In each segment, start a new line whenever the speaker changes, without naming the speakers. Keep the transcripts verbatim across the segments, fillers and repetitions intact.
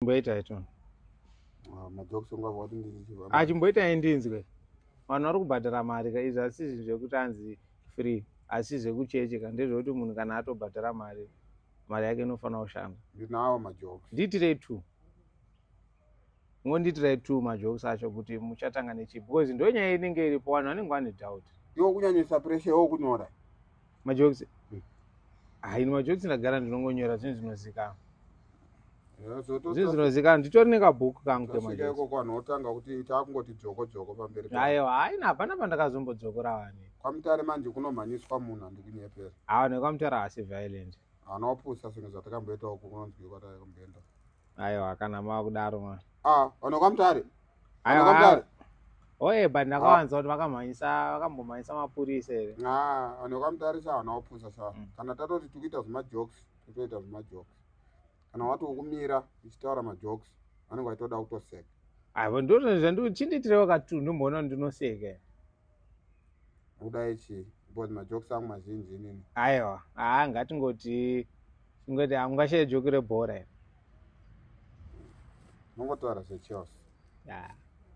Chimboita Tinzwe.
Ah, majokes ungava kuti ndirichiva.
Ah, Chimboita Tinzwe. Vanhu vari kubhadhara mari ka izvi asi zvekuti anzi free, asi zvekuchecheka ndezvekuti munhu kana atobhadhara mari, mari yake inofanira kushanda.
Ndinawo majokes.
Ndiitirei two. Ngondiitirai two majokes acho kuti muchatanga nechipi, because ndo nyaya inenge iripo, vanhu vanenge vane doubt.
Iwo kunyanyisa pressure iwo kunyora.
Majokes. Ah, ini majokes ndagara ndinongonyora zvinhu zvinozikanwa. Zvinhu zvinozikanwa, nditori nekabhuku kangu kemajokes.
Iko kwanhu otanga kuti takungoti joko joko pamberi.
Aiwa, haina hapana pandakazombodzokora wani.
Kwamutare manje kunomhanyiswa munhu handikunyepera.
Ah, nekwamutare hasi violent.
Anopusa zvinhu zvatakamboita uku kunonzwi kwataka kumboenda.
Aiwa, kana makudaro mwana.
Ah, anokwamutare. Anokwamutare.
Oye, but ndakawanza kuti vakamhanyisa, vakambomhanyisa mapurisa here.
Ah, anokwamutare cha anopusa cha. Kana tatoti tikuita zvimajokes, totoita zvimajokes. Kana wati ukumira ichitaura majokes, vanenge vaitoda kutoseka.
Aiwa, ndo zvandiri chindiitirewo katu ndomboona ndinoseka.
Uda ichi, because majokes angu mazhinji inini.
Aiwa, ah, ngatingoti ngoti amungashaya joke rebhora here.
Nongotaura zveChelsea.
Yeah.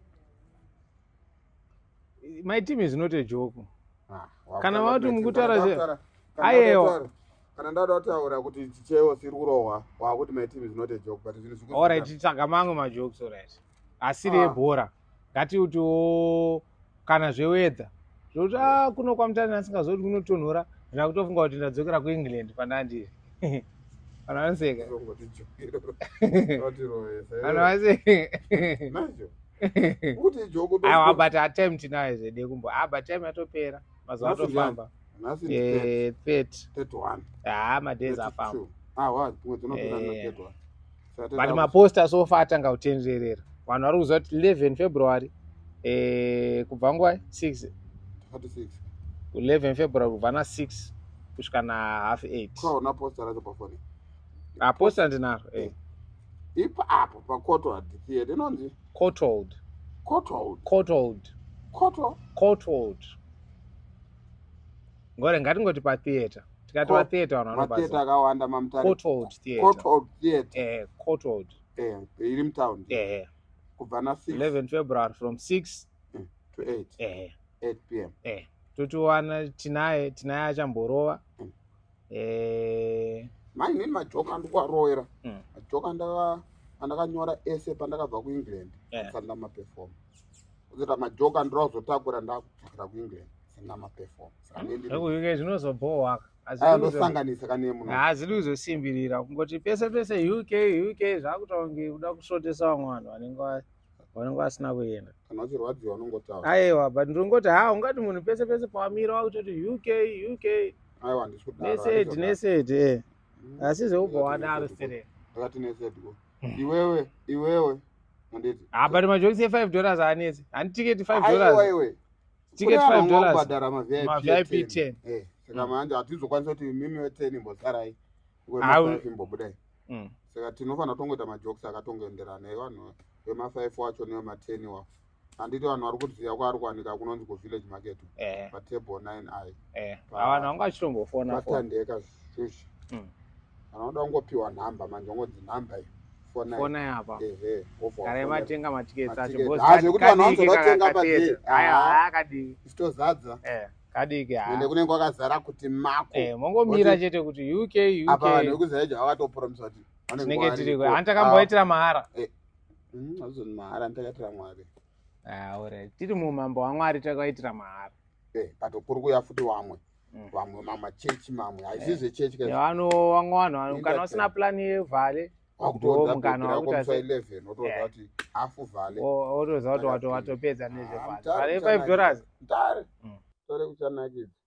My team is not a joke.
Ah,
kana vauti mukutaura
zve.
Aiwa.
Kana ndada kutaura kuti Chelsea iri kurohwa, wakuti my team is not a joke, but zvinhu zvikuru.
All right, titsvaga mangu majokes, all right. Asiri ebhora. Ngati kuti kana zvewedza. Zvokuti ah kuno kwamutare asingazoti kunotonhora, ndakutofunga kuti ndadzokera kuEngland pandandiri. Kana vanseka. Kana vanseka.
Nigel. Kuti joke ndo.
Aiwa, but attempt nayo zvede kumbo. Ah, but time yatopera. Mazuva atofamba. Eh, thirty.
thirty-one.
Ah, madays afamba.
Ah, what? Mwezi unopera na thirty-one.
But maposter so far atanga kutenderera. Vanhu vari kuziva kuti eleven February eh kubva nguva six.
thirty-six.
eleven February kubva na six kusvika na half eight.
Kwa una poster racho pafoni.
Ah, poster ndinaro. Eh.
Ipa apo pa Courtwood theater inonzi
Courtwood.
Courtwood.
Courtwood.
Courtwood.
Courtwood. Ngore ngatingoti pa theater. Tikati pa theater vanhu vanobaza.
Theater akawanda mamutare.
Courtwood theater.
Courtwood theater.
Eh, Courtwood.
Eh, iri mtown.
Eh.
Kubva na six.
eleven February from six
mm, to eight.
Eh.
eight p m.
Eh. Totiwana tinaye tinaye achamborova.
Mm.
Eh.
Mai nini majoka ndikwaroera.
Mm.
Majoka ndaka andakanyora ese pandakabva kuEngland.
Yeah.
Sanda maperform. Uzita majoka ndirazotakura ndakudzokera kuEngland. Sanda maperform.
Ukuke zvinozobowa.
Azinosanganisa kane munhu.
Hazidi kuzosimbirira kungoti pese pese U K U K zvakutaunge kuda kusvotesa vamwe vanhu vanenge vanenge vasina kuenda.
Kana uchirwadziwa unongotaura.
Aiwa, but ndingoti ha ungati munhu pese pese pawamira wakutoti U K U K.
Aiwa, ndikudaro.
Nesedi nesedi eh. Asi zveubva wadaro stere.
Ndakati nesedi ko. Iwewe, iwewe. Nditi.
Ah, but majokes e five dollars anetsi. Ani ticket five dollars.
Aiwa iwe.
Ticket five dollars.
Kubhadhara ma
V I P ten.
Eh. Saka manje hatizokwanisa kuti mimi we ten imbosarai. Wema five imbobudai.
Mm.
Saka tinofanira tongoita majokes akatongoenderana nevanhu wema five wacho newema ten wa. Handiti vanhu vari kuziva kwari kuwanika kunonzi ku-village market.
Eh.
Patable nine I.
Eh. Vanhu vanga vachitombofona.
Vatandeka shushi.
Mm.
Vanoda kungopiwa nhamba manje ngonzi nhamba iyi. Fona.
Fona yapa.
Eh eh.
Kare matenga matiketi acho.
Boss zvekuti vanhu vanozotenga padei.
Aya akadii.
Sitozadza.
Eh. Kadiki ha.
Ende kunenge kwakazara kuti mako.
Eh, mongomira chete kuti U K U K.
Apa vanhu vekuzaje vakatopromisa kuti
vanenge tiri kwa antakamboitira mahara.
Eh. Mm, azoni mahara antakaitira Mwari.
Ah, alright. Tiri mumambo waMwari takaitira mahara.
Eh, patokuru kuya futi wamwe. Vamwe mama church mamwe. Haisize church kazi.
Vano vamwe vanhu kana usina plan yevhale.
Wakutoza mukana wakuta eleven otoza kuti hafu vhale.
Otoza kuti watopedza nezvevhale. Vhale five dollars.
Ndare. Tore kuchanakidza.